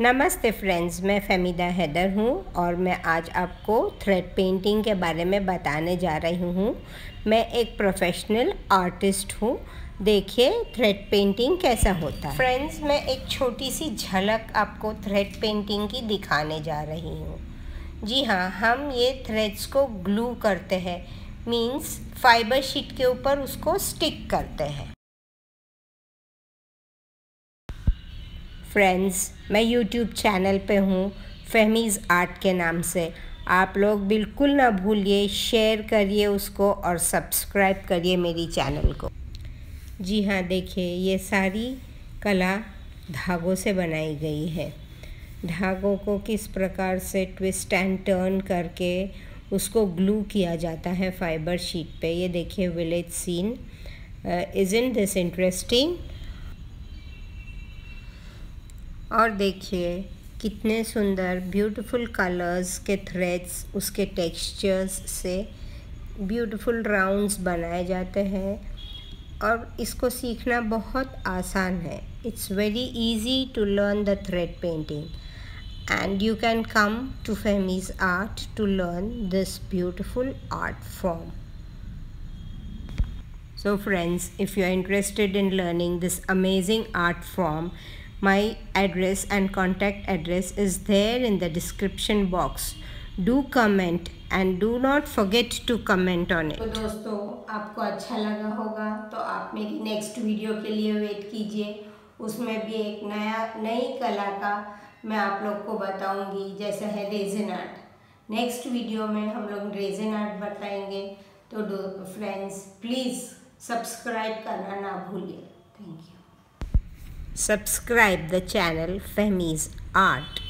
नमस्ते फ्रेंड्स, मैं फ़हमीदा हैदर हूँ और मैं आज आपको थ्रेड पेंटिंग के बारे में बताने जा रही हूँ। मैं एक प्रोफेशनल आर्टिस्ट हूँ। देखिए थ्रेड पेंटिंग कैसा होता है। फ्रेंड्स, मैं एक छोटी सी झलक आपको थ्रेड पेंटिंग की दिखाने जा रही हूँ। जी हाँ, हम ये थ्रेड्स को ग्लू करते हैं, मीन्स फाइबर शीट के ऊपर उसको स्टिक करते हैं। फ्रेंड्स, मैं यूट्यूब चैनल पे हूँ फ़हमीज़ आर्ट के नाम से। आप लोग बिल्कुल ना भूलिए, शेयर करिए उसको और सब्सक्राइब करिए मेरी चैनल को। जी हाँ, देखिए ये सारी कला धागों से बनाई गई है। धागों को किस प्रकार से ट्विस्ट एंड टर्न करके उसको ग्लू किया जाता है फाइबर शीट पे। ये देखिए village scene. Isn't this interesting? और देखिए कितने सुंदर ब्यूटीफुल कलर्स के थ्रेड्स, उसके टेक्सचर्स से ब्यूटीफुल राउंड्स बनाए जाते हैं और इसको सीखना बहुत आसान है। It's very easy to learn the thread painting and you can come to Fehmi's Art to learn this beautiful art form. So friends, if you are interested in learning this amazing art form, my address and contact address is there in the description box. Do comment and do not forget to comment on it. तो दोस्तों, आपको अच्छा लगा होगा तो आप मेरी next video के लिए वेट कीजिए। उसमें भी एक नई कला का मैं आप लोग को बताऊंगी, जैसे है रेजिन आर्ट। नेक्स्ट वीडियो में हम लोग रेजिन आर्ट बताएंगे। तो फ्रेंड्स, प्लीज़ सब्सक्राइब करना ना भूलिए। Thank you. Subscribe the channel Fehmi's Art.